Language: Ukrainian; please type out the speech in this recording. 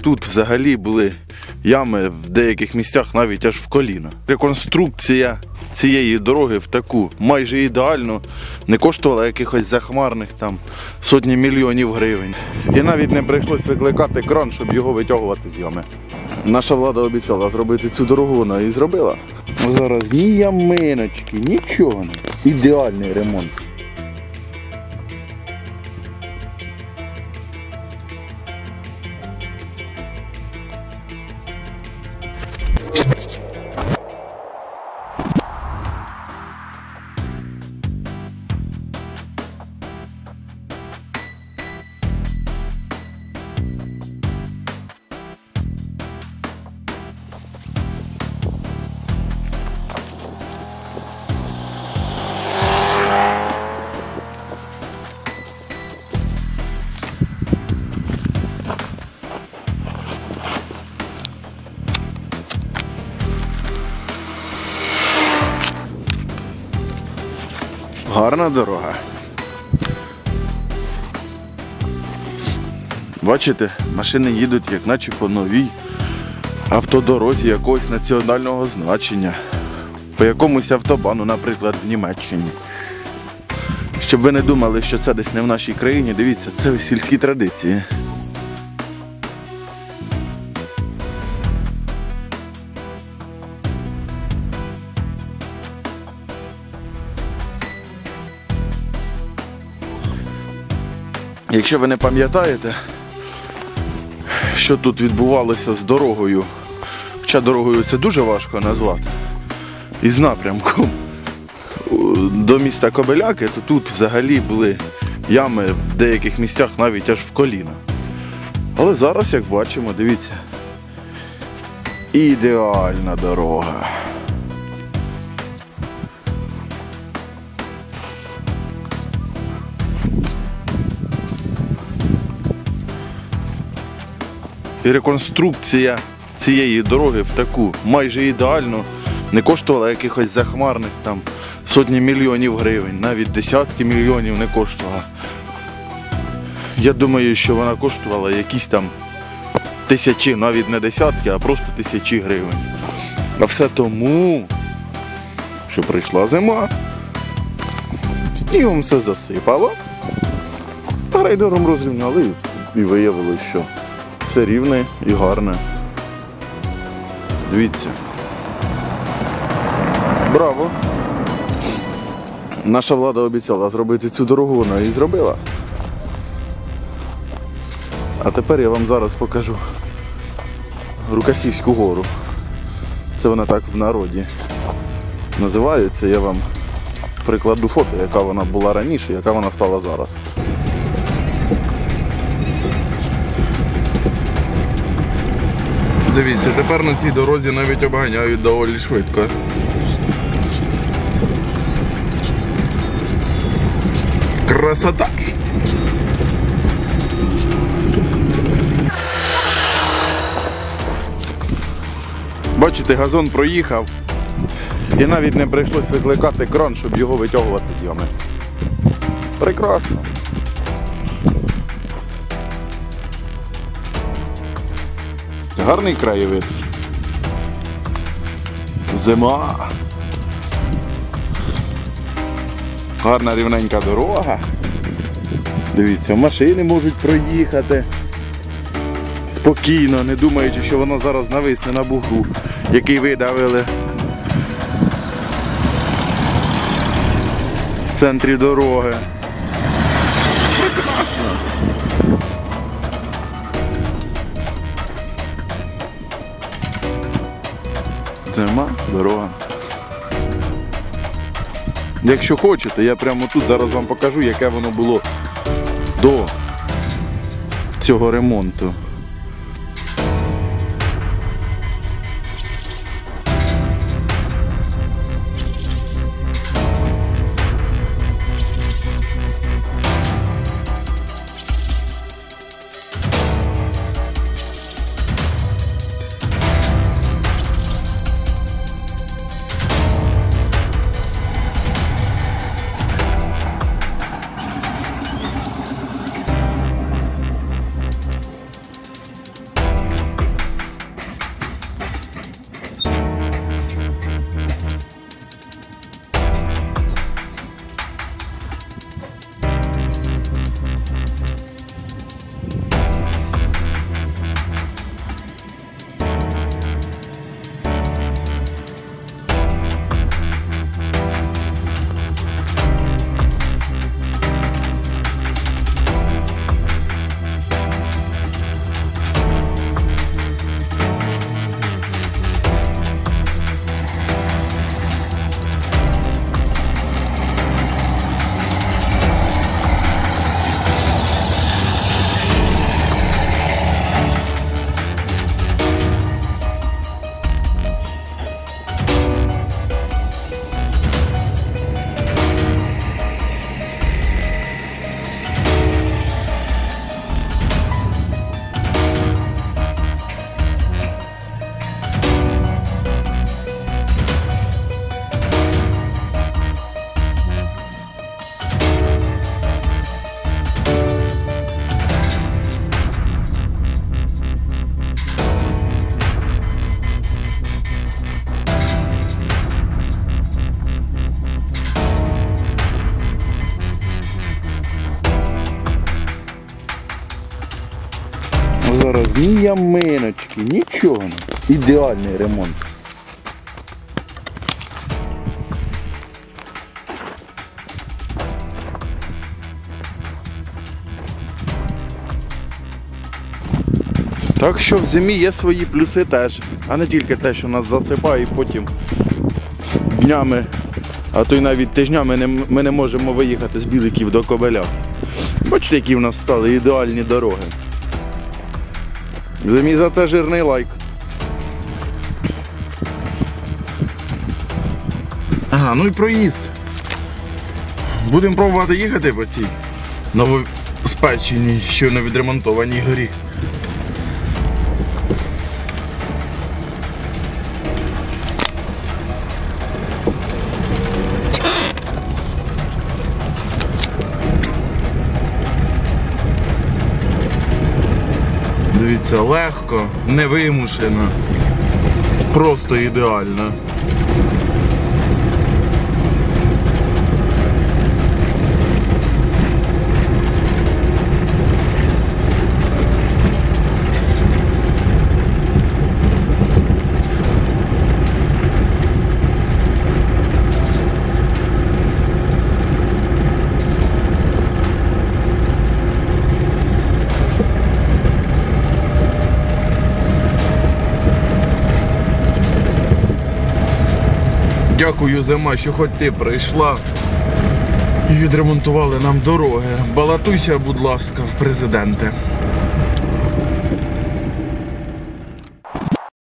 тут взагалі були ями в деяких місцях навіть аж в коліна. Реконструкція цієї дороги в таку майже ідеальну не коштувала якихось захмарних там сотні мільйонів гривень. І навіть не прийшлось викликати кран, щоб його витягувати з ями. Наша влада обіцяла зробити цю дорогу, вона і зробила. Зараз ні яминочки, нічого не. Ідеальний ремонт. Гарна дорога. Бачите, машини їдуть як наче по новій автодорозі якогось національного значення. По якомусь автобану, наприклад, в Німеччині. Щоб ви не думали, що це десь не в нашій країні, дивіться, це сільські традиції. Якщо ви не пам'ятаєте, що тут відбувалося з дорогою, хоча дорогою це дуже важко назвати, із напрямком до міста Кобиляки, то тут взагалі були ями в деяких місцях навіть аж в коліна. Але зараз, як бачимо, дивіться, ідеальна дорога. І реконструкція цієї дороги в таку майже ідеальну не коштувала якихось захмарних там сотні мільйонів гривень, навіть десятки мільйонів не коштувала. Я думаю, що вона коштувала якісь там тисячі, навіть не десятки, а просто тисячі гривень. А все тому, що прийшла зима, снігом все засипало, та рейдером розрівняли і виявилось, що все рівне і гарне. Дивіться. Браво! Наша влада обіцяла зробити цю дорогу, вона і зробила. А тепер я вам зараз покажу Рукасівську гору. Це вона так в народі називається. Я вам прикладу фото, яка вона була раніше, яка вона стала зараз. Дивіться, тепер на цій дорозі навіть обганяють доволі швидко. Красота! Бачите, газон проїхав і навіть не прийшлось викликати кран, щоб його витягувати з ями. Прекрасно! Гарний краєвид. Зима. Гарна рівненька дорога. Дивіться, машини можуть проїхати спокійно, не думаючи, що воно зараз нависне на бугру, який видавили в центрі дороги. Прекрасно. Зима, дорога. Якщо хочете, я прямо тут зараз вам покажу, яке воно було до цього ремонту. ні яминочки, нічого. Ідеальний ремонт. Так що в зимі є свої плюси теж, а не тільки те, що нас засипає і потім днями, а то й навіть тижнями ми не можемо виїхати з Біликів до Кобеля. Бачите, які в нас стали ідеальні дороги. В зимі за це жирний лайк. Ага, ну і проїзд. Будемо пробувати їхати по цій новоспеченій, що не відремонтованій горі. Дивіться, легко, невимушено, просто ідеально. Дякую, зима, що хоч ти прийшла і відремонтували нам дороги. Балотуйся, будь ласка, в президенти.